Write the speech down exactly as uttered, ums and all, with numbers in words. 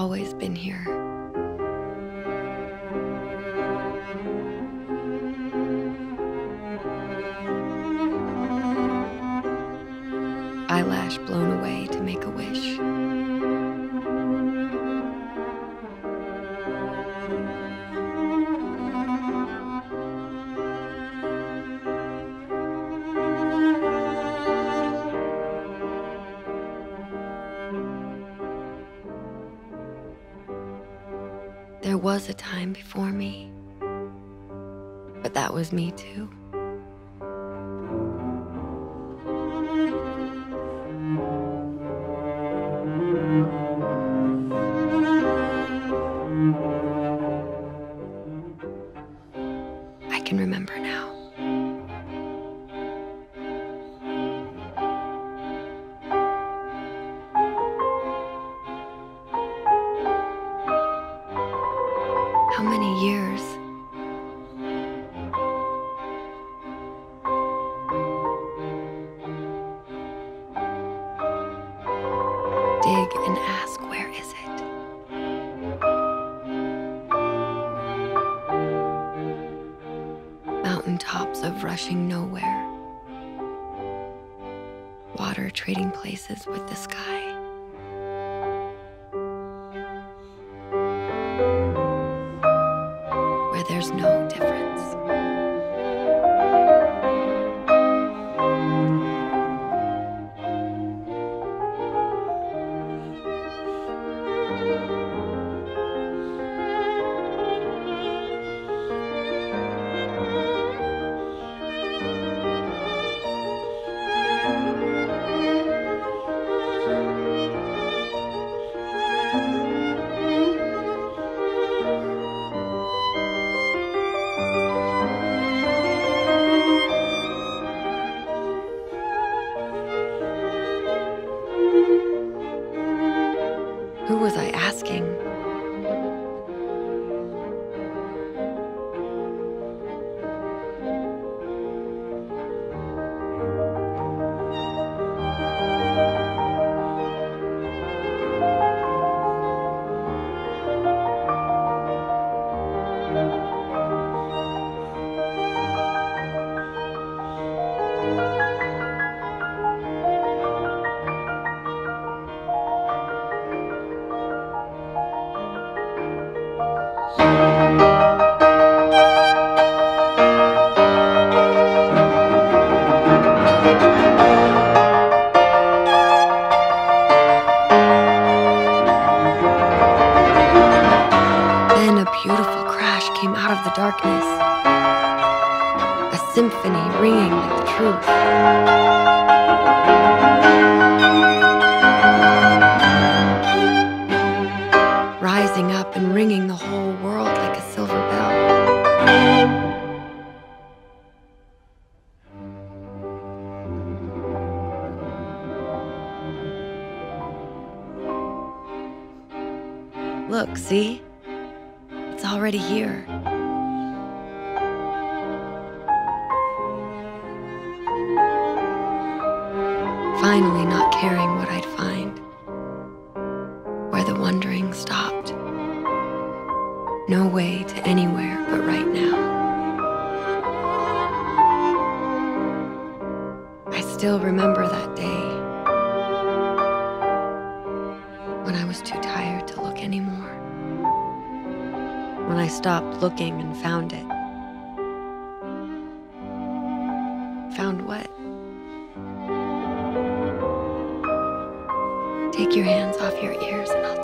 always been here. Eyelash blown away to make a wish. There was a time before me, but that was me too. I can remember now. How many years? Dig and ask, where is it? Mountaintops of rushing nowhere. Water trading places with the sky. There's no difference. Who was I asking? Darkness, a symphony ringing like the truth. Rising up and ringing the whole world like a silver bell. Look, see? It's already here. Finally not caring what I'd find, where the wondering stopped. No way to anywhere but right now. I still remember that day, when I was too tired to look anymore. When I stopped looking and found it. Found what? Take your hands off your ears and I'll